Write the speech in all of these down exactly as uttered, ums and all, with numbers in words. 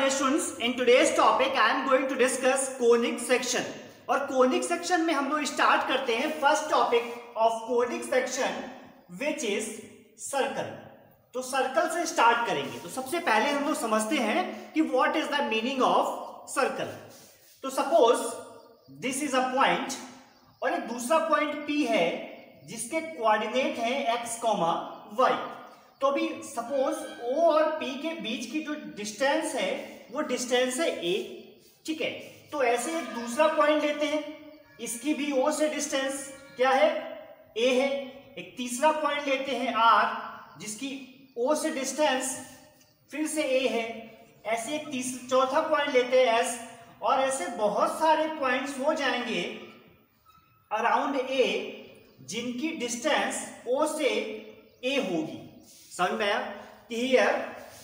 dear students, in today's topic I am going to discuss conic section. और conic section में हम लोग start करते हैं first topic of conic section which is circle. तो circle से स्टार्ट करेंगे. तो सबसे पहले हम लोग समझते हैं कि what is the meaning of circle. तो suppose this is a point और एक दूसरा पॉइंट P है जिसके कोऑर्डिनेट है x, y. तो भी सपोज O और P के बीच की जो डिस्टेंस है वो डिस्टेंस है a. ठीक है, तो ऐसे एक दूसरा पॉइंट लेते हैं, इसकी भी O से डिस्टेंस क्या है, a है. एक तीसरा पॉइंट लेते हैं R जिसकी O से डिस्टेंस फिर से a है. ऐसे एक तीसरा चौथा पॉइंट लेते हैं S, और ऐसे बहुत सारे पॉइंट्स हो जाएंगे अराउंड a जिनकी डिस्टेंस O से a होगी. समझ में आया कि here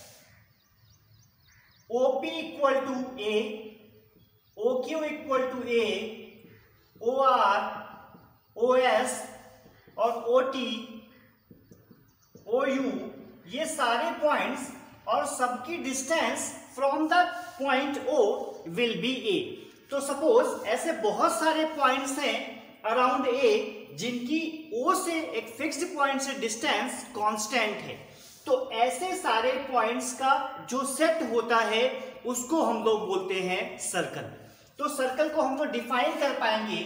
O P equal to a, O Q equal to a, O R, O S और O T, O U, ये सारे पॉइंट्स और सबकी distance from the point O will be a. तो सपोज ऐसे बहुत सारे पॉइंट्स हैं अराउंड a जिनकी O से एक फिक्स्ड पॉइंट से डिस्टेंस कांस्टेंट है. तो ऐसे सारे पॉइंट्स का जो सेट होता है उसको हम लोग बोलते हैं सर्कल. तो सर्कल को हम लोग डिफाइन कर पाएंगे.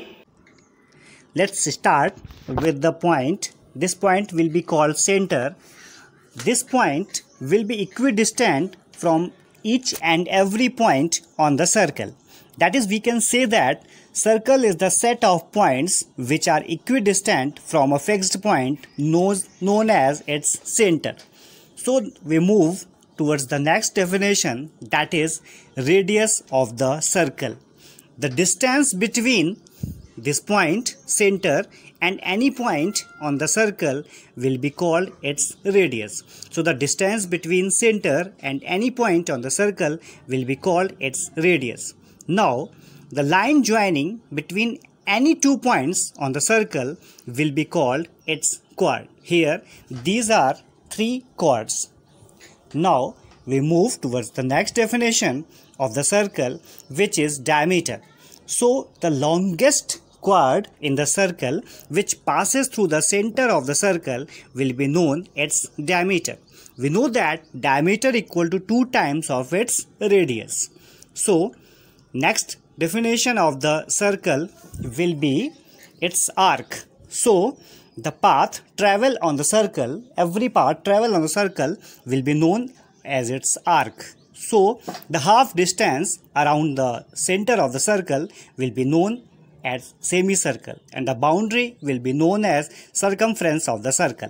Let's start with the point. This point will be called center. This point will be equidistant from each and every point on the circle. That is, we can say that circle is the set of points which are equidistant from a fixed point known as its center. So we move towards the next definition, that is radius of the circle. The distance between this point center and any point on the circle will be called its radius. So the distance between center and any point on the circle will be called its radius. Now the line joining between any two points on the circle will be called its chord. Here these are three chords. Now we move towards the next definition of the circle, which is diameter. So the longest chord in the circle which passes through the center of the circle will be known its diameter. We know that diameter equal to two times of its radius. So next definition of the circle will be its arc. So the path travel on the circle, every path travel on the circle will be known as its arc. So the half distance around the center of the circle will be known as semicircle, and the boundary will be known as circumference of the circle.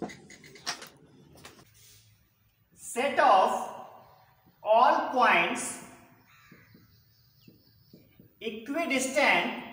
Set of all points equidistant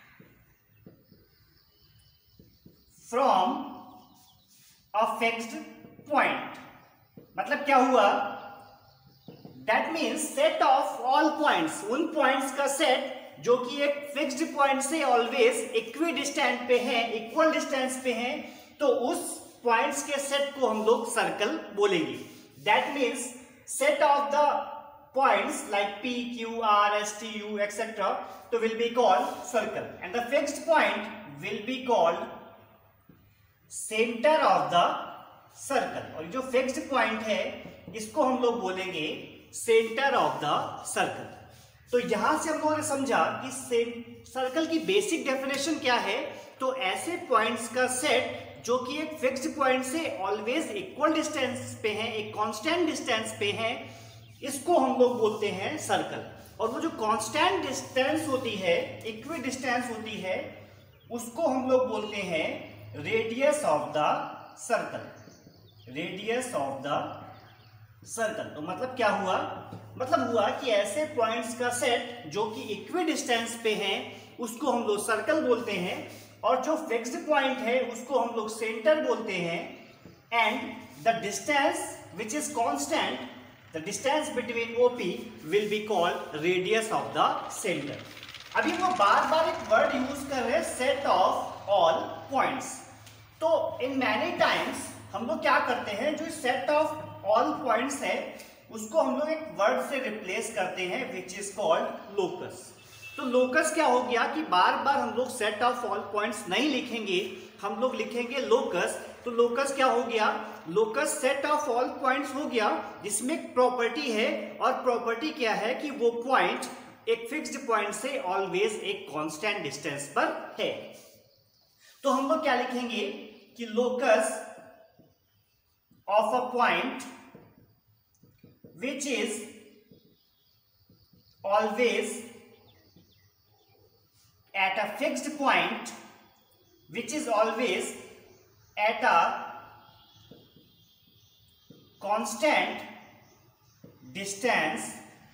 from a fixed point. मतलब क्या हुआ, that means set of all points, उन points का set जो कि एक fixed point से always equidistant पे है, इक्वल डिस्टेंस पे है, तो उस पॉइंट्स के सेट को हम लोग सर्कल बोलेंगे. That means set of the points like P, Q, R, S, T, U, et cetera तो will be called circle, and the fixed point will be called centre of the circle. और जो fixed point है इसको हम लोग बोलेंगे centre of the circle. तो यहां से हम लोगों ने समझा कि सर्कल की बेसिक डेफिनेशन क्या है. तो ऐसे पॉइंट्स का सेट जो कि एक फिक्स्ड पॉइंट से ऑलवेज इक्वल डिस्टेंस पे है, एक कांस्टेंट डिस्टेंस पे है, इसको हम लोग बोलते हैं सर्कल. और वो जो कांस्टेंट डिस्टेंस होती है, इक्वी डिस्टेंस होती है, उसको हम लोग बोलते हैं radius of the circle. Radius of the circle. तो मतलब क्या हुआ, मतलब हुआ कि ऐसे पॉइंट्स का सेट जो कि इक्वी डिस्टेंस पे हैं उसको हम लोग सर्कल बोलते हैं, और जो फिक्स्ड पॉइंट है उसको हम लोग सेंटर बोलते हैं, and the distance which is constant, the distance between O P will be called radius of the centre. अभी वो बार बार एक वर्ड यूज कर रहे हैं, सेट ऑफ ऑल पॉइंट्स. तो इन मैनी टाइम्स हम लोग क्या करते हैं, जो सेट ऑफ ऑल पॉइंट्स है उसको हम लोग एक वर्ड से रिप्लेस करते हैं विच इज कॉल्ड लोकस। तो लोकस क्या हो गया कि बार बार हम लोग सेट ऑफ ऑल पॉइंट्स नहीं लिखेंगे, हम लोग लिखेंगे लोकस। तो लोकस क्या हो गया, locus set of all points हो गया जिसमें एक प्रॉपर्टी है, और प्रॉपर्टी क्या है कि वो पॉइंट एक फिक्स्ड पॉइंट से ऑलवेज एक कांस्टेंट डिस्टेंस पर है। तो हम लोग क्या लिखेंगे कि locus of a point which is always at a fixed point, which is always at a constant distance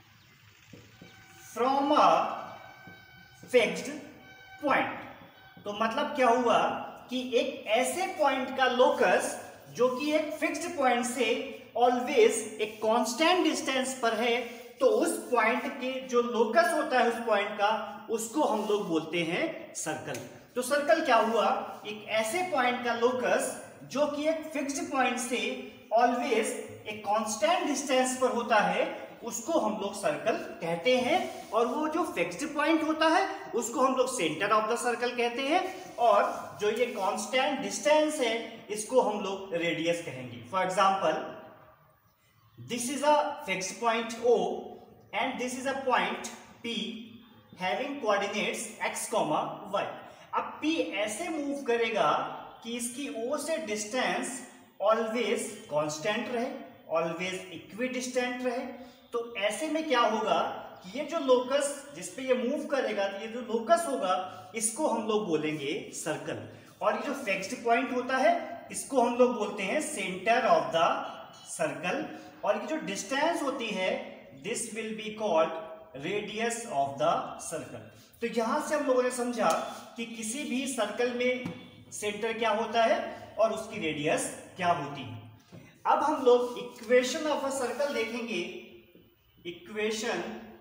from a fixed point। तो मतलब क्या हुआ कि एक ऐसे पॉइंट का लोकस जो कि एक फिक्स्ड पॉइंट से ऑलवेज एक कांस्टेंट डिस्टेंस पर है, तो उस पॉइंट के जो लोकस होता है उस पॉइंट का, उसको हम लोग बोलते हैं सर्कल। तो सर्कल क्या हुआ, एक ऐसे पॉइंट का लोकस जो कि एक फिक्स्ड पॉइंट से ऑलवेज एक कांस्टेंट डिस्टेंस पर होता है, उसको हम लोग सर्कल कहते हैं। और वो जो फिक्स्ड पॉइंट होता है उसको हम लोग सेंटर ऑफ द सर्कल कहते हैं, और जो ये कांस्टेंट डिस्टेंस है इसको हम लोग रेडियस कहेंगे। For example, this is a fixed point O and this is a point P having coordinates x, y। अब P ऐसे मूव करेगा कि इसकी O से डिस्टेंस ऑलवेज कांस्टेंट रहे, ऑलवेज इक्विडिस्टेंट रहे। तो ऐसे में क्या होगा कि ये जो लोकस जिस पे ये मूव करेगा, तो ये जो लोकस होगा इसको हम लोग बोलेंगे सर्कल। और ये जो फिक्स्ड पॉइंट होता है इसको हम लोग बोलते हैं सेंटर ऑफ द सर्कल। और ये जो डिस्टेंस होती है this will be called radius of the circle. तो यहां से हम लोगों ने समझा कि किसी भी सर्कल में सेंटर क्या होता है और उसकी रेडियस क्या होती है। अब हम लोग इक्वेशन ऑफ अ सर्कल देखेंगे। Equation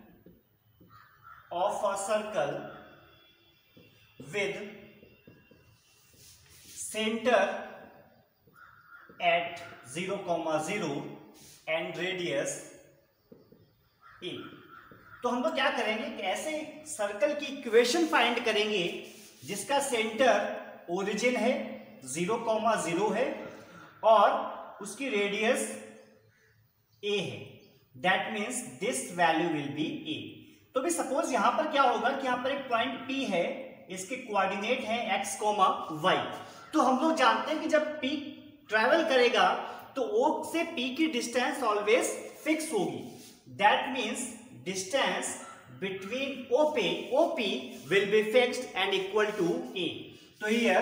of a circle with centre at zero comma zero and radius a. तो हम लोग क्या करेंगे कि ऐसे सर्कल की इक्वेशन फाइंड करेंगे जिसका सेंटर ओरिजिन है, जीरो कॉमा जीरो है, और उसकी रेडियस ए है। That means this value will be a. तो भी सपोज यहां पर क्या होगा कि यहां पर एक पॉइंट P है, इसके कोऑर्डिनेट है x कोमा y। तो हम लोग जानते हैं कि जब P ट्रेवल करेगा तो O से P की डिस्टेंस ऑलवेज फिक्स होगी। That means distance between O P O P will be fixed and equal to A। तो here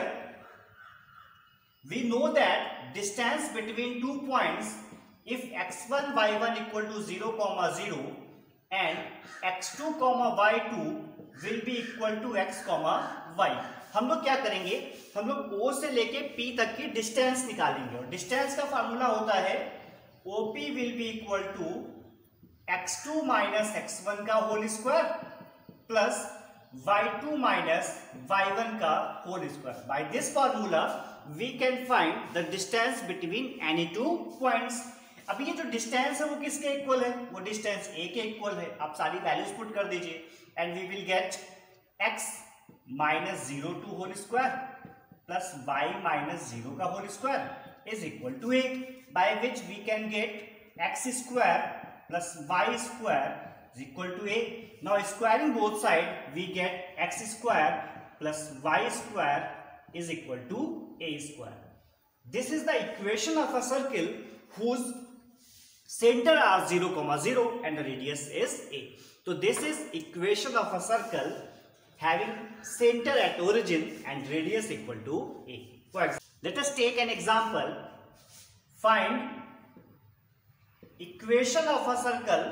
we know that distance between two points, if x one y one equal to zero comma zero and x two comma y two will be equal to x comma y। हम लोग क्या करेंगे, हम लोग O से लेके P तक की डिस्टेंस निकालेंगे, और डिस्टेंस का फार्मूला होता है O P will be equal to x two minus x one का whole square plus y two minus y one का whole square. By this formula we can find the distance between any two points. अब ये जो distance है वो किसके equal है, वो डिस्टेंस a के इक्वल है। आप सारी वैल्यूज पुट कर दीजिए and we will get x minus zero to whole square plus y minus zero का whole square is equal to a, by which we can get x square plus y square is equal to a। Now squaring both side we get x square plus y square is equal to a square. This is the equation of a circle whose center are zero comma zero and the radius is a। So this is equation of a circle having center at origin and radius equal to a। For example, let us take an example. Find equation of a circle.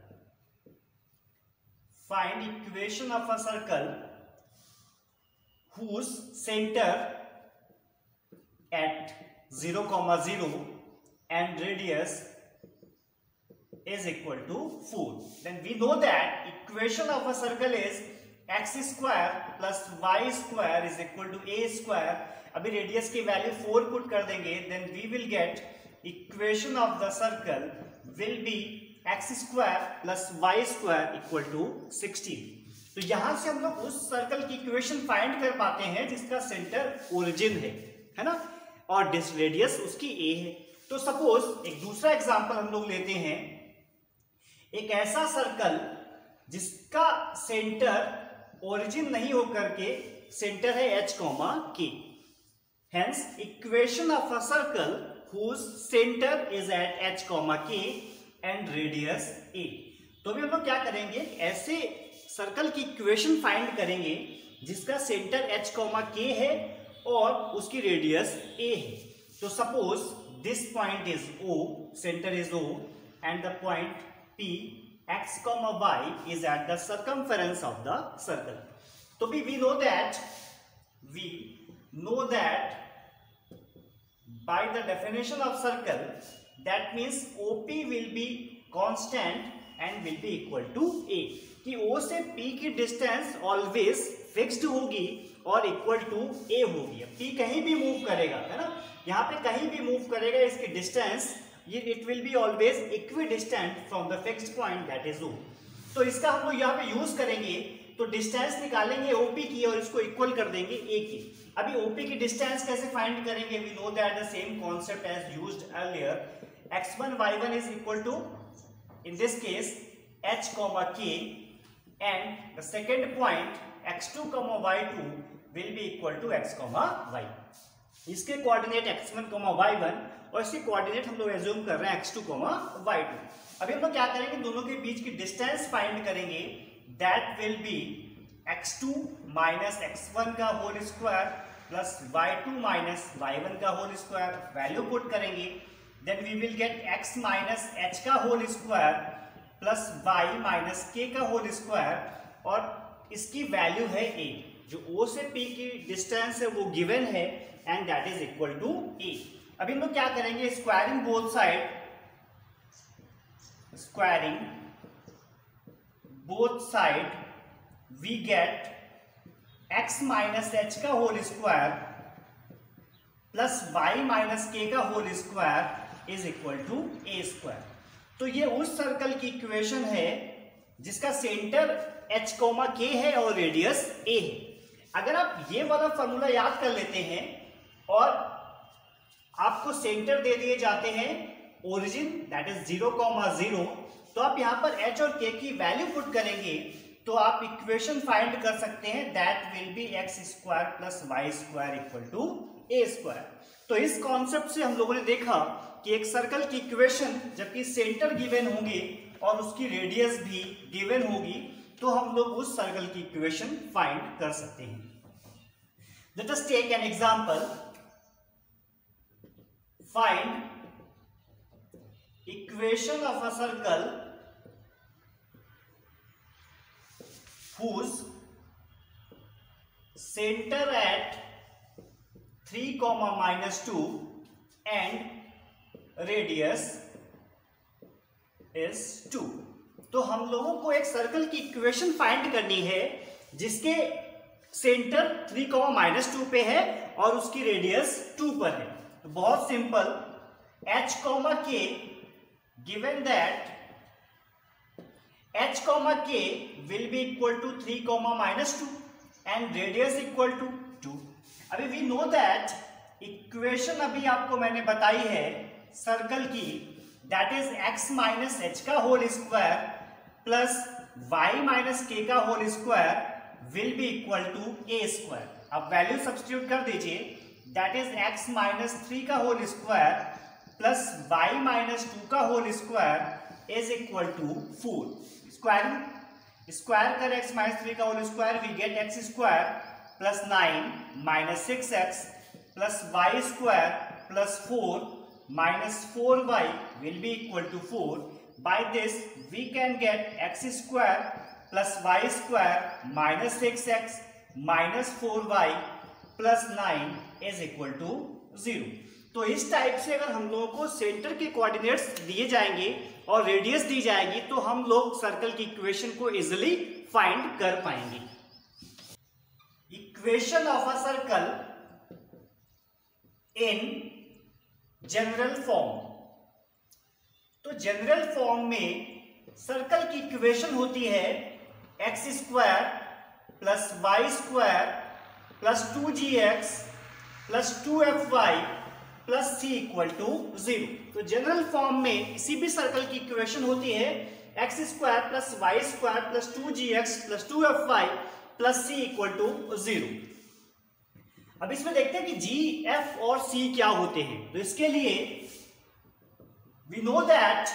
Find equation of a circle whose center at zero comma zero and radius is equal to four। Then we know that equation of a circle is x square plus y square is equal to a square। अभी radius की value four put कर देंगे, then we will get equation of the circle will be x square plus y square equal to sixteen. तो यहां से हम लोग उस सर्कल की इक्वेशन फाइंड कर पाते हैं जिसका सेंटर ओरिजिन है है ना, और डिस रेडियस उसकी ए है। तो सपोज एक दूसरा एग्जांपल हम लोग लेते हैं, एक ऐसा सर्कल जिसका सेंटर ओरिजिन नहीं होकर के सेंटर है h comma k, hence equation of a circle whose center is at h comma k and radius a। तो अभी हम लोग क्या करेंगे, ऐसे सर्कल की इक्वेशन फाइंड करेंगे जिसका सेंटर h कॉमा k है और उसकी रेडियस a है। तो suppose this point is o, centre is o and the point p x comma y is at the circumference of the circle। तो भी we know that we know that by the definition of circle, that means O P will be constant and will be equal to A, कि O से P की distance always fixed होगी और equal to A होगी। P कहीं भी move करेगा है ना, यहाँ पे कहीं भी मूव करेगा, इसकी डिस्टेंस ये it will be always equidistant from the fixed point that is O। तो इसका हम लोग यहाँ पे यूज करेंगे, तो डिस्टेंस निकालेंगे O P की और इसको इक्वल कर देंगे A की। अभी O P की डिस्टेंस कैसे फाइंड करेंगे, we know that the same concept as used earlier, x one y one is equal to in this case h comma k and the second point x two comma y two will be equal to x comma y। इसके coordinate x one comma y one और इसके coordinate हम लोग assume कर रहे हैं x two comma y two. अभी हम लोग क्या करेंगे, दोनों के बीच की डिस्टेंस फाइंड करेंगे, that will be x two minus x one का whole square plus y two minus y one का होल स्क्वायर, वैल्यू पुट करेंगे, then we will get x minus h का whole square plus y minus k का whole square, और इसकी value है a, जो O से P की डिस्टेंस है वो गिवन है and that is equal to a। अभी हम लोग क्या करेंगे, squaring both side, squaring both side we get x minus h का whole square plus y minus k का whole square is equal to a square. तो ये उस सर्कल की इक्वेशन है जिसका सेंटर h कोमा k है और रेडियस a है। अगर आप ये वाला फॉर्मूला याद कर लेते हैं और आपको सेंटर दे दिए जाते हैं origin that is zero comma zero, तो आप यहां पर h और k की वैल्यू पुट करेंगे तो आप इक्वेशन फाइंड कर सकते हैं, that will be x square plus y square equal to a square. तो इस कॉन्सेप्ट से हम लोगों ने देखा कि एक सर्कल की इक्वेशन जबकि सेंटर गिवन होंगे और उसकी रेडियस भी गिवन होगी तो हम लोग उस सर्कल की इक्वेशन फाइंड कर सकते हैं। Let us take an example, find equation of a circle whose center at three comma minus two and radius is two। तो हम लोगों को एक सर्कल की इक्वेशन फाइंड करनी है जिसके centre three comma minus two पे है और उसकी रेडियस टू पर है। तो बहुत simple, h comma k given that h comma k will be equal to three comma minus two and radius equal to two। अभी we know that इक्वेशन अभी आपको मैंने बताई है सर्कल की, that is x minus h का whole square plus y minus k का whole square will be equal to a square. अब वैल्यू सब्स्टिट्यूट कर दीजिए, that is x minus three का whole square plus y minus two का whole square is equal to four. Squaring square कर x minus three का whole square we get x square plus nine minus six x plus y square plus four minus four y will be equal to four. By this we can get x square plus y square minus six x minus four y plus nine is equal to zero. तो इस type से अगर हम लोगों को centre के coordinates दिए जाएंगे और रेडियस दी जाएगी तो हम लोग सर्कल की इक्वेशन को इजीली फाइंड कर पाएंगे। Equation of a circle in general form. तो जनरल फॉर्म में सर्कल की इक्वेशन होती है x square plus y square plus two g x plus two f y plus c equal to zero. तो general form में किसी भी circle की इक्वेशन होती है x square plus y square plus two g x plus two f y plus c equal to zero. अब इसमें देखते हैं कि जी एफ और सी क्या होते हैं। तो इसके लिए we know that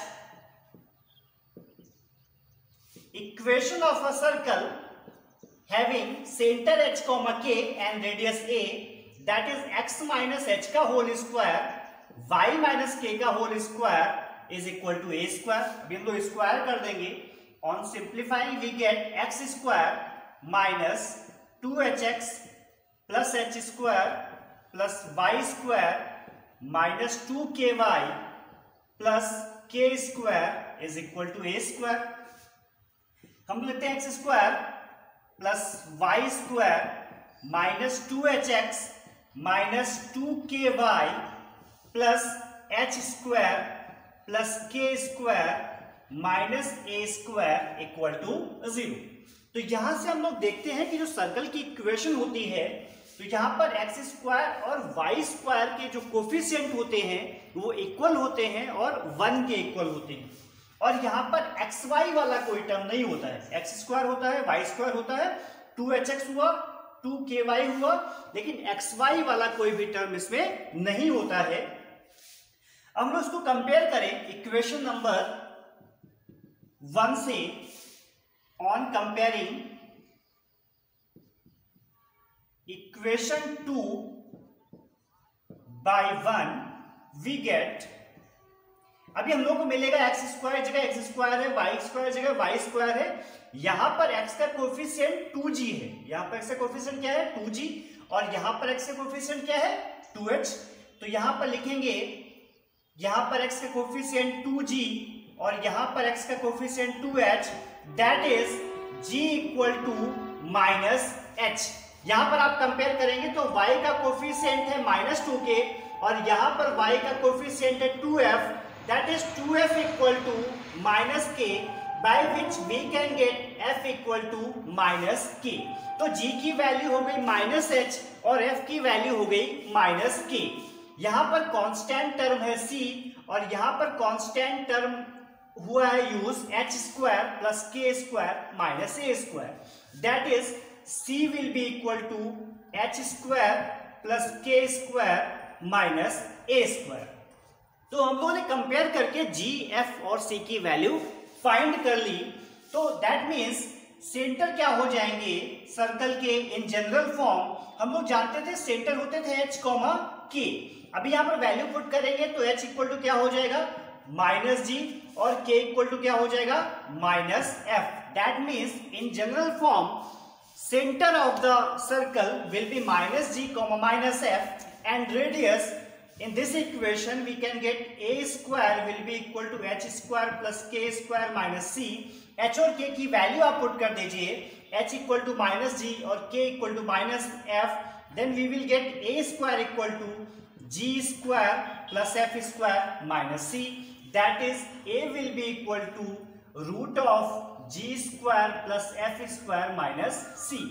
equation of a circle having centre h comma k and radius a that is x minus h का whole square y minus k का whole square is equal to a square. अभी हम लोग square कर देंगे। On simplifying we get x square minus two h x plus h square plus y square minus two k y plus k square is equal to a square. हम लेते हैं x square plus y square minus two h x minus two k y plus h square plus k square minus a square equal to zero. तो यहां से हम लोग देखते हैं कि जो सर्कल की इक्वेशन होती है तो यहां पर एक्स स्क्वायर और वाई स्क्वायर के जो कोफिशिएंट होते हैं वो इक्वल होते हैं और वन के इक्वल होते हैं। और यहां पर एक्स वाई वाला कोई टर्म नहीं होता है। एक्स स्क्वायर होता है, वाई स्क्वायर होता है, टू एच एक्स हुआ, टू के वाई हुआ, लेकिन एक्स वाई वाला कोई भी टर्म इसमें नहीं होता है। हम लोग इसको कंपेयर करें इक्वेशन नंबर वन से। On comparing equation two by one we get, अभी हम लोग को मिलेगा एक्स स्क्वायर जगह एक्स स्क्वायर है, वाई स्क्वायर जगह वाई स्क्वायर है। यहां पर x का कोफिशिएंट टू जी है। यहां पर x का कोफिशिएंट क्या है? Two g. और यहां पर x का कोफिशिएंट क्या है? Two h. तो यहां पर लिखेंगे यहां पर x का कोफिशिएंट टू जी और यहां पर x का coefficient two h, that is g equal to minus h. यहां पर आप कंपेयर करेंगे तो y का कोफिशिएंट है माइनस टू के और यहां पर y का कोफिशिएंट है two f, that is two f equal to minus k, by which we can get f equal to minus k। तो g की वैल्यू हो गई माइनस एच और f की वैल्यू हो गई माइनस k। यहां पर कांस्टेंट टर्म है c और यहां पर कांस्टेंट टर्म हुआ है use h square plus k square minus a square, that is c will be equal to h square plus k square minus a square. तो हम लोगों ने कंपेयर करके जी, एफ और सी की वैल्यू फाइंड कर ली। तो दैट मीन्स सेंटर क्या हो जाएंगे सर्कल के इन जनरल फॉर्म। हम लोग जानते थे सेंटर होते थे एच कॉमा के। अभी यहां पर वैल्यू पुट करेंगे तो एच इक्वल टू क्या हो जाएगा? माइनस जी और के इक्वल टू क्या हो जाएगा? Minus f. That means in general form centre of the circle will be minus g comma minus f and radius in this equation we can get a square will be equal to h square plus k square minus c। h और k की value आप put कर दीजिए, h equal to minus g और k equal to minus f, then we will get a square equal to g square plus f square minus c, that is a will be equal to root of g square plus f square minus c।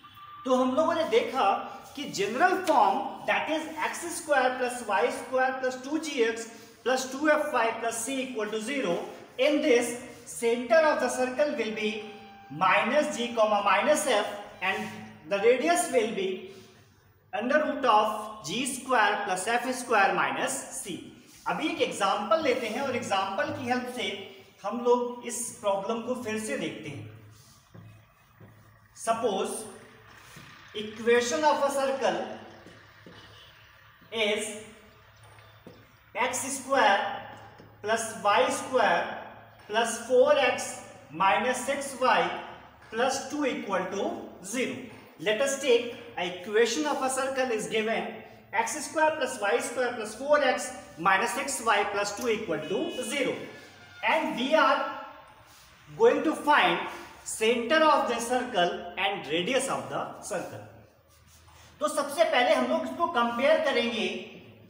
तो हम लोगों ने देखा कि general form that is x square plus y square plus two g x plus two f y plus c equal to zero. In this centre of the circle will be minus g comma minus f and the radius will be under root of g square plus f square minus c. अभी एक example लेते हैं और example की help से हम लोग इस प्रॉब्लम को फिर से देखते हैं। Suppose equation of a circle is x square plus y square plus four x minus six y plus two equal to zero. Let us take a equation of a circle is given x square plus y square plus four x minus six y plus two equal to zero, and we are going to find centre of the circle and radius of the circle. तो सबसे पहले हम लोग इसको compare करेंगे,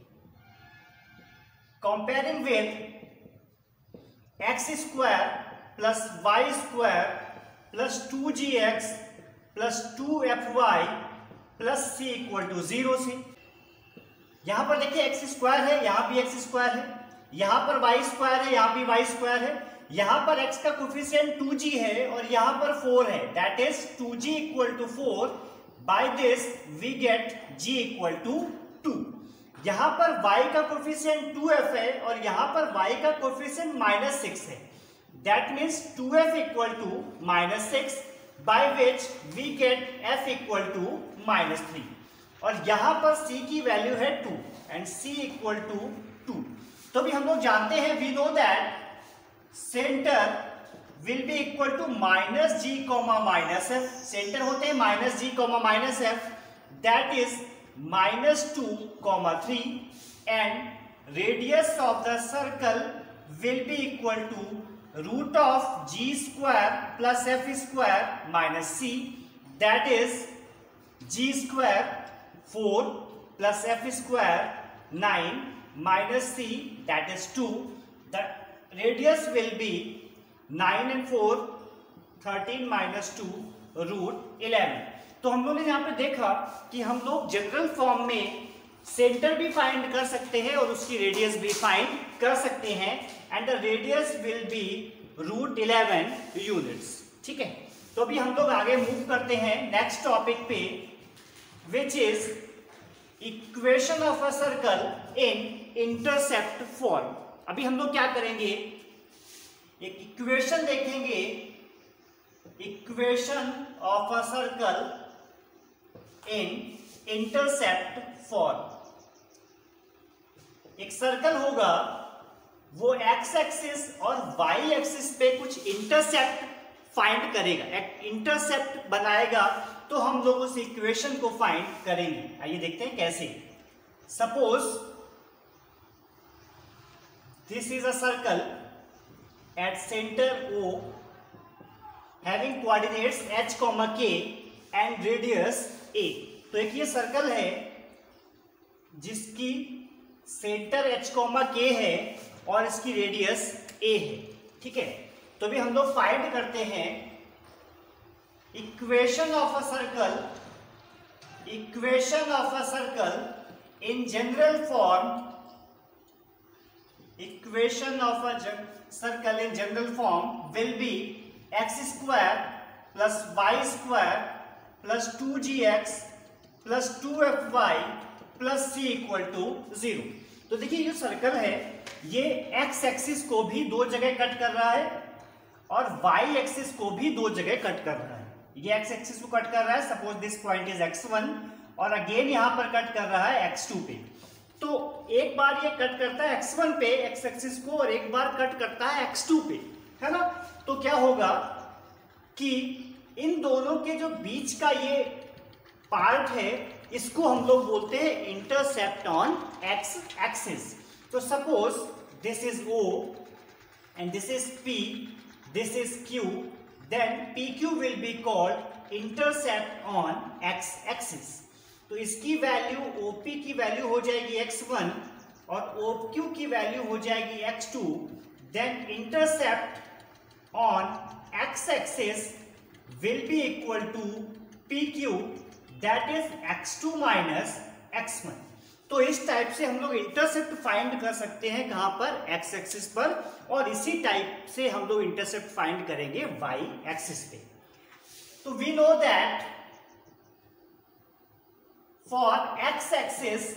comparing with x square plus y square plus two g x plus two f y plus c equal to zero से। यहां पर देखिए एक्स स्क्वायर है, यहां भी एक्स स्क्वायर है, यहां पर वाई स्क्वायर है, यहां भी वाई स्क्वायर है, यहां पर x का कोफिशिएंट टू जी है और यहां पर फोर है, that is two g equal to four. By this we get g equal to two. यहां पर y का कोफिशिएंट टू एफ है और यहां पर y का कोफिशिएंट माइनस सिक्स है, that means two f equal to minus six, by which we get f equal to minus three. और यहां पर c की वैल्यू है two and c equal to two. तो भी हम लोग जानते हैं, we know that centre will be equal to minus g comma minus f. Centre होते हैं minus g comma minus f, that is minus two comma three, and radius of the circle will be equal to root of g square plus f square minus c, that is g square four plus f square nine minus c, that is two. The radius will be nine and four, thirteen minus two, root eleven. तो हम लोगों ने यहाँ पे देखा कि हम लोग जनरल फॉर्म में सेंटर भी फाइंड कर सकते हैं और उसकी रेडियस भी फाइंड कर सकते हैं, and the radius will be root eleven units. ठीक है, तो अभी हम लोग आगे मूव करते हैं नेक्स्ट टॉपिक पे, which is equation of a circle in intercept form. अभी हम लोग क्या करेंगे, एक इक्वेशन देखेंगे, equation of a circle in intercept form. एक सर्कल होगा, वो एक्स एक्सिस और वाई एक्सिस पे कुछ इंटरसेप्ट फाइंड करेगा, एक इंटरसेप्ट बनाएगा, तो हम लोग उस इक्वेशन को फाइंड करेंगे। आइए देखते हैं कैसे। Suppose this is a circle at centre O having coordinates h, k and radius a। तो एक ये सर्कल है जिसकी सेंटर h, k है और इसकी रेडियस a है। ठीक है, तो भी हम लोग फाइंड करते हैं equation of a circle, equation of a circle in general form, equation of a circle in general form will be x square plus y square plus two g x plus two f y plus c equal to zero. तो देखिए ये circle है, ये x axis को भी दो जगह cut कर रहा है और वाई एक्सिस को भी दो जगह कट कर रहा है। ये एक्स एक्सिस को कट कर रहा है, suppose this point is x one, और अगेन यहां पर कट कर रहा है एक्स टू पे। तो एक बार ये कट करता है एक्स वन पे एक्स एक्सिस को और एक बार कट करता है एक्स टू पे, है ना। तो क्या होगा कि इन दोनों के जो बीच का ये पार्ट है, इसको हम लोग बोलते हैं इंटरसेप्ट ऑन एक्स एक्सिस। तो suppose this is O and this is P, this is Q, then P Q will be called intercept on x axis। तो इसकी वैल्यू O P की वैल्यू हो जाएगी एक्स वन और O Q की value हो जाएगी x two, then intercept on x axis will be equal to P Q, that is x two minus x one. तो इस टाइप से हम लोग इंटरसेप्ट फाइंड कर सकते हैं, कहां पर, एक्स एक्सिस पर, और इसी टाइप से हम लोग इंटरसेप्ट फाइंड करेंगे वाई एक्सिस पे। तो we know that for x axis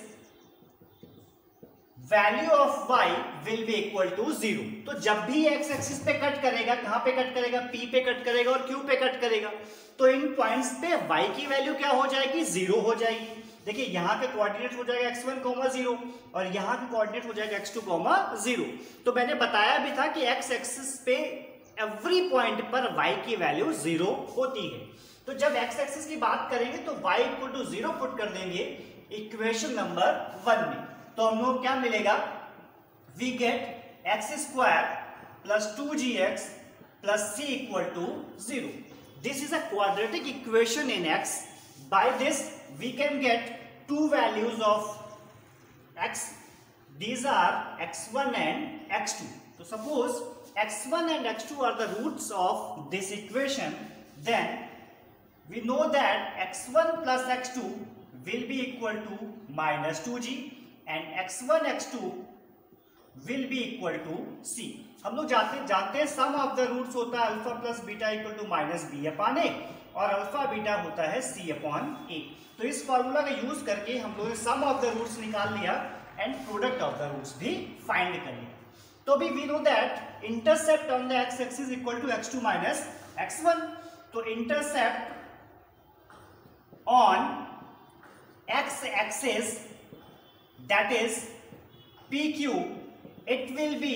value of y will be equal to zero. तो जब भी एक्स एक्सिस पे कट करेगा, कहां पे कट करेगा, पी पे कट करेगा और क्यू पे कट करेगा, तो इन पॉइंट्स पे वाई की वैल्यू क्या हो जाएगी, जीरो हो जाएगी। देखिए यहाँ का कोऑर्डिनेट हो जाएगा एक्स वन कॉमा जीरो और यहाँ का कोऑर्डिनेट हो जाएगा एक्स टू कॉमा जीरो। तो मैंने बताया भी था कि एक्स एक्सिस पे एवरी पॉइंट पर y की वैल्यू जीरो होती है। तो जब एक्स एक्सिस की बात करेंगे तो y equal to zero put कर देंगे इक्वेशन नंबर वन में। तो हम लोग क्या मिलेगा, we get x square plus two g x plus c equal to zero. This is a quadratic equation in x. By this we can get two values of x. These are x one and x two. So suppose x one and x two are the roots of this equation, then we know that x one plus x two will be equal to minus two g and x one x two will be equal to c. हम लोग जानते जानते हैं सम of the roots होता है alpha plus beta equal to minus b upon a और alpha beta होता है c अपॉन ए. तो इस फॉर्मूला का यूज करके हम लोगों ने सम ऑफ द रूट्स निकाल लिया and product of the roots भी फाइंड कर लिया. तो भी we know that intercept on the x axis equal to x two minus x one. तो intercept on x axis that is P Q, it will be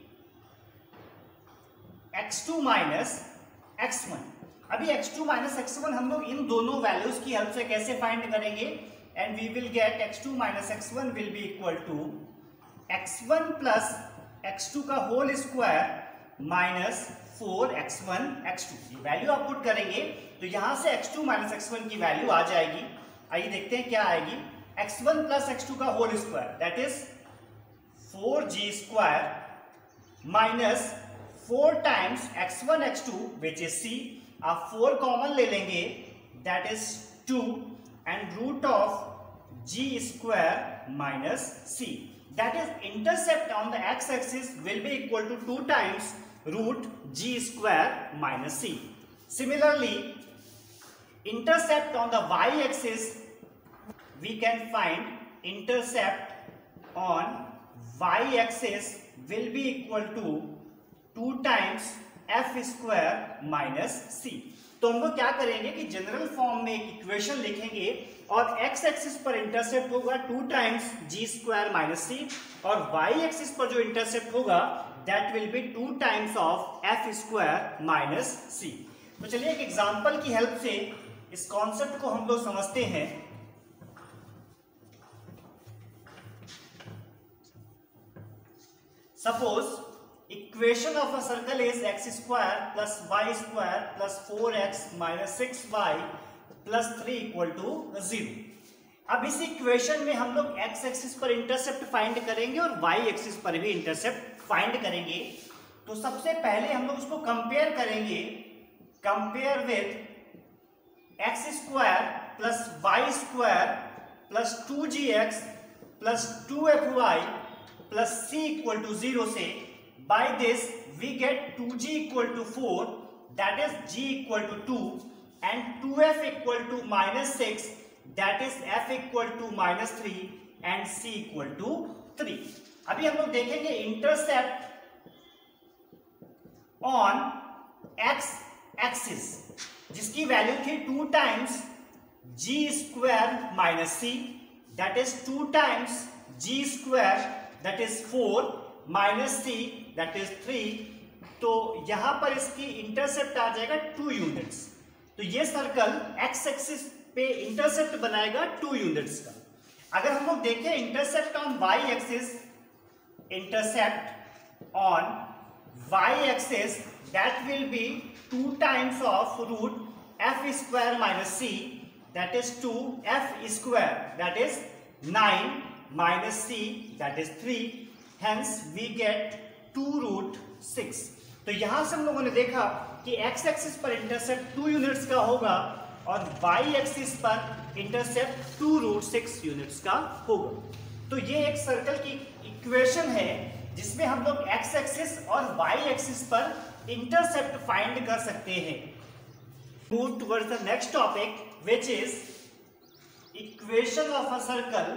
x two minus x one. अभी x two minus x one हम लोग इन दोनों values की help से कैसे find करेंगे, and we will get x two minus x one will be equal to x one plus x two का whole square minus four x one x two. ये value आप पुट करेंगे तो यहां से x two minus x one की value आ जाएगी. आइए देखते हैं क्या आएगी. x one plus x two का whole square that is four g square minus four times x one x two which is c. आप फोर कॉमन ले लेंगे that is two and root of g square minus c. That is intercept on the x axis will be equal to two times root g square minus c. Similarly intercept on the y axis we can find intercept on y axis will be equal to two times f square minus c. तो हम लोग क्या करेंगे कि general form में एक equation लिखेंगे और x एक्सिस पर इंटरसेप्ट होगा two times g square minus c और y एक्सिस पर जो इंटरसेप्ट होगा that will be two times of f square minus c. तो चलिए एक एग्जांपल की हेल्प से इस कॉन्सेप्ट को हम लोग समझते हैं. Suppose equation of a circle is x square plus y square plus four x minus six y plus three equal to zero. अब इस इक्वेशन में हम लोग x एक्सिस पर इंटरसेप्ट फाइंड करेंगे और y एक्सिस पर भी इंटरसेप्ट फाइंड करेंगे. तो सबसे पहले हम लोग उसको कंपेयर करेंगे. Compare with x square plus y square plus two g x plus two f y plus c equal to zero से by this we get two g equal to four that is g equal to two and two f equal to minus six that is f equal to minus three and c equal to three. अभी हम लोग देखेंगे intercept on x axis जिसकी वैल्यू थी two times g square minus c that is two times g square that is four minus c that is three. तो यहां पर इसकी इंटरसेप्ट आ जाएगा टू यूनिट्स. तो ये सर्कल x एक्सिस पे इंटरसेप्ट बनाएगा टू यूनिट्स का. अगर हम लोग देखें intercept on y axis intercept on y axis that will be two times of root f square minus c that is two f square that is nine minus c that is three. hence we get two root six. तो यहां से हम लोगों ने देखा कि x axis पर intercept two units का होगा और y एक्सिस पर intercept two root six units का होगा. तो ये एक सर्कल की इक्वेशन है जिसमें हम लोग x एक्सिस और y एक्सिस पर इंटरसेप्ट फाइंड कर सकते हैं. Move towards the next topic which is equation of a circle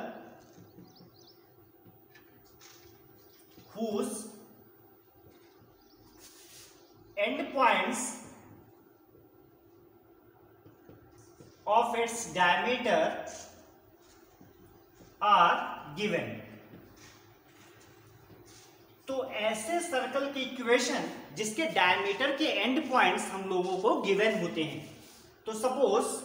whose endpoints of its diameter are given. तो ऐसे सर्कल की इक्वेशन जिसके डायमीटर के एंड पॉइंट्स हम लोगों को गिवन होते हैं. तो suppose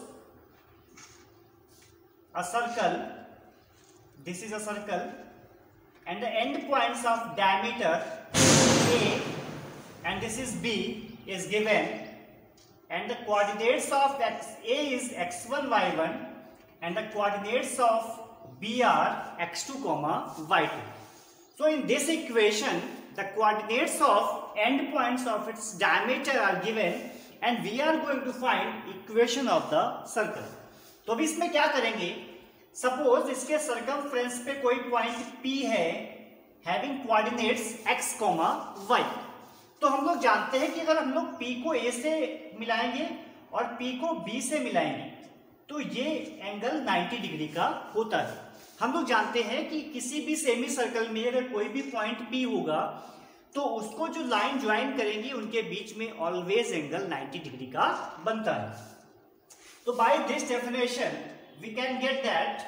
a circle, this is a circle and the end points of diameter A and this is B is given and the coordinates of x A is x one y one and the coordinates of B are x two comma y two. So in this equation the coordinates of end points of its diameter are given and we are going to find equation of the circle. तो अभी इसमें क्या करेंगे, suppose इसके circumference पे कोई point P है having coordinates x, y. तो हम लोग जानते हैं कि अगर हम लोग P को A से मिलाएंगे और P को B से मिलाएंगे तो ये एंगल नब्बे डिग्री का होता है. हम लोग जानते हैं कि किसी भी सेमी सर्कल में अगर कोई भी पॉइंट P होगा तो उसको जो लाइन ज्वाइन करेंगी उनके बीच में ऑलवेज एंगल नब्बे डिग्री का बनता है. तो by this definition we can get that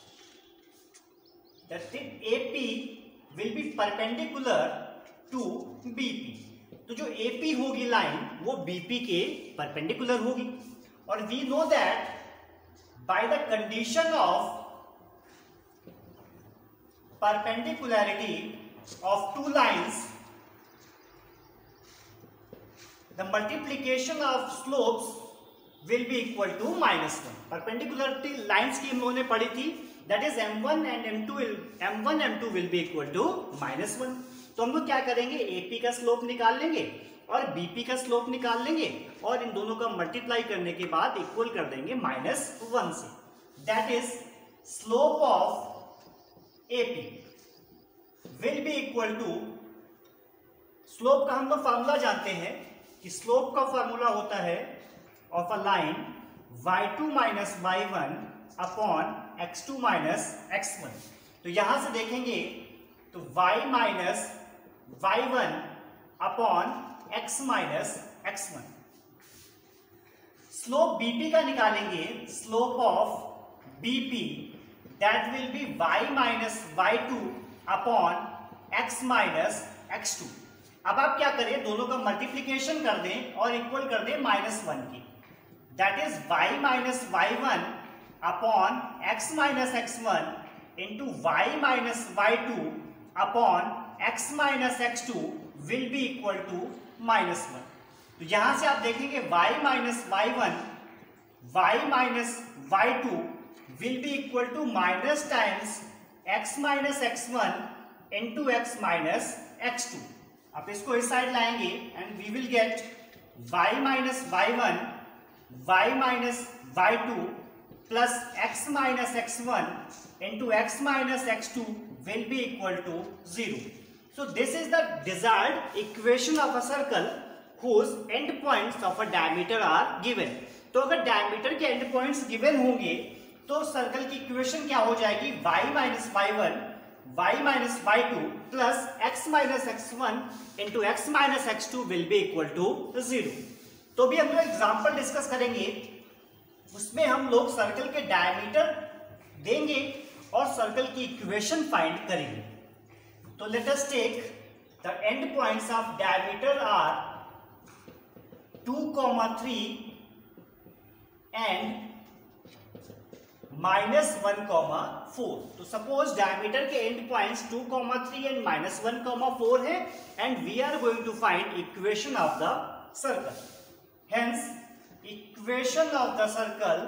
that A P will be perpendicular to B P. तो जो A P होगी लाइन वो B P के परपेंडिकुलर होगी. और we know that by the condition of perpendicularity of two lines, the multiplication of slopes will be equal to minus one. Perpendicularity lines की हम लोगों ने पढ़ी थी, that is m one and m two will m one m two will be equal to minus one. तो हम लोग क्या करेंगे, A P का स्लोप निकाल लेंगे और B P का स्लोप निकाल लेंगे और इन दोनों का मल्टीप्लाई करने के बाद इक्वल कर देंगे माइनस वन से. That is slope of A P will be equal to, slope का हम लोग फार्मूला जानते हैं कि स्लोप का फार्मूला होता है of a line y two minus y one upon x two minus x one. तो यहां से देखेंगे तो y माइनस वाई वन अपॉन x minus x one. Slope B P का निकालेंगे, slope of B P that will be y minus y two upon x minus x two. अब आप क्या करें, दोनों का मल्टीप्लीकेशन कर दें और इक्वल कर दें माइनस वन की. That is y minus y one upon x minus x one into y minus y two upon x minus x two will be equal to minus one. तो यहां से आप देखेंगे y minus y one y minus y two will be equal to minus times x minus x one into x minus x two. आप इसको इस side लाएंगे and we will get y minus y one y minus y two plus x minus x one into x minus x two will be equal to zero. So this is the desired equation of a circle whose end points of a diameter are given. तो अगर diameter के end points given होंगे तो circle की equation क्या हो जाएगी, y minus y one y minus y two plus x minus x one into x minus x two will be equal to zero. तो भी हम लोग एग्जाम्पल डिस्कस करेंगे, उसमें हम लोग सर्कल के डायमीटर देंगे और सर्कल की इक्वेशन फाइंड करेंगे. तो let us take the end points of diameter are two comma three and minus one comma four. तो सपोज डायमीटर के end points two comma three and minus one comma four है and we are going to find equation of the circle. Hence equation of the circle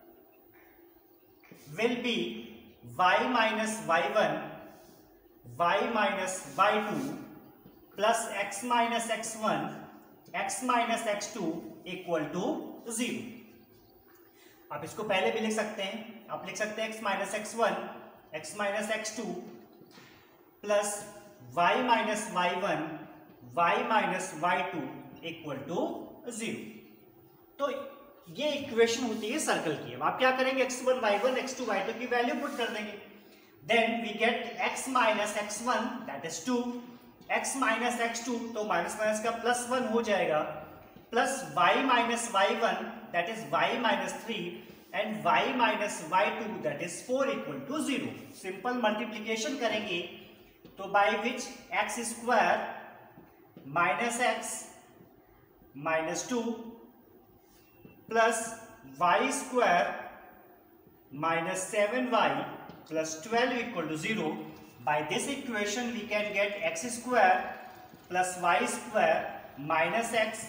will be y minus y one y minus y two plus x minus x one x minus x to equal to zero. आप इसको पहले भी लिख सकते हैं, आप लिख सकते हैं x minus x one x minus x two plus y minus y one y minus y two equal to zero. तो ये इक्वेशन होती है सर्कल की. अब आप क्या करेंगे, x one y one x two y two की वैल्यू पुट कर देंगे. Then we get x minus x one that is two, x minus x two तो माइनस माइनस का प्लस वन हो जाएगा, plus y minus y one that is y minus three and y minus y two that is four equal to zero. Simple multiplication करेंगे तो by which x square minus x minus two plus y square minus seven y plus twelve equal to zero. By this equation we can get x square plus y square minus x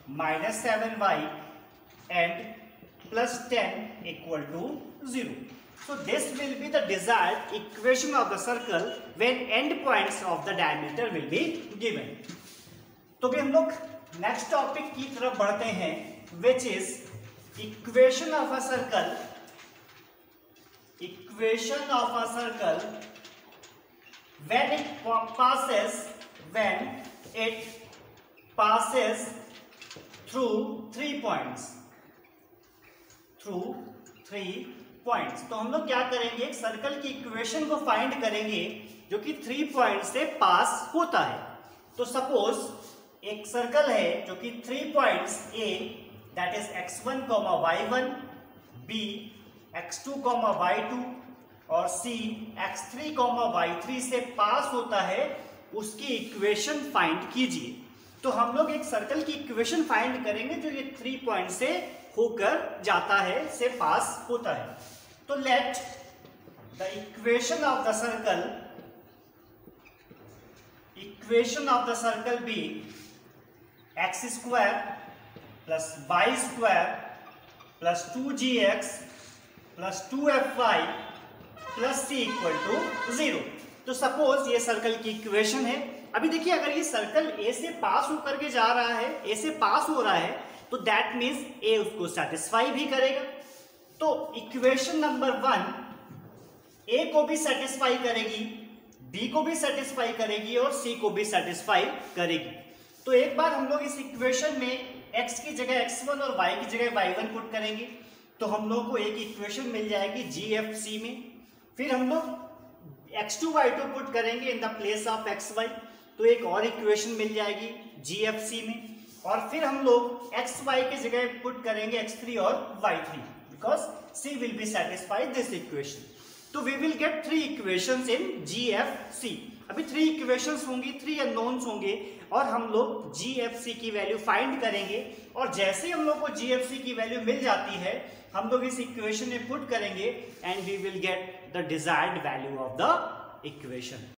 minus seven y and plus ten equal to zero. So this will be the desired equation of the circle when end points of the diameter will be given. तो भी हम लोग next topic की तरफ बढ़ते हैं, which is equation of a circle. Equation of a circle when it passes when it passes through three points. Through three points. तो हम लोग क्या करेंगे, एक सर्कल की इक्वेशन को फाइंड करेंगे जो कि थ्री पॉइंट से पास होता है. तो सपोज एक सर्कल है जो कि three points a that is x one comma y one, b x two comma y two और c x three comma y three से पास होता है, उसकी इक्वेशन फाइंड कीजिए. तो हम लोग एक सर्कल की इक्वेशन फाइंड करेंगे जो ये थ्री पॉइंट से होकर जाता है, से पास होता है. तो let the equation of the circle equation of the circle be x square plus y square plus two g x plus two f y plus c equal to zero. तो suppose ये circle की equation है. अभी देखिए, अगर ये circle A से पास होकर के जा रहा है, ए से पास हो रहा है, तो दैट मीन्स ए उसको सेटिस्फाई भी करेगा. तो इक्वेशन नंबर वन ए को भी सेटिस्फाई करेगी, बी को भी सेटिस्फाई करेगी और सी को भी सेटिस्फाई करेगी. तो एक बार हम लोग इस इक्वेशन में x की जगह एक्स वन और y की जगह वाई वन पुट करेंगे तो हम लोग को एक इक्वेशन मिल जाएगी जी एफ सी में. फिर हम लोग x two y two put करेंगे in the place of x y, तो एक और इक्वेशन मिल जाएगी जी एफ सी में. और फिर हम लोग एक्स वाई की जगह पुट करेंगे एक्स थ्री और y three, because C will be satisfied this equation. तो we will get three equations in G F C. अभी थ्री इक्वेशंस होंगी, थ्री अननोन्स होंगे और हम लोग G F C की वैल्यू फाइंड करेंगे. और जैसे ही हम लोग को G F C की वैल्यू मिल जाती है, हम लोग इस इक्वेशन में पुट करेंगे and we will get the desired value of the equation.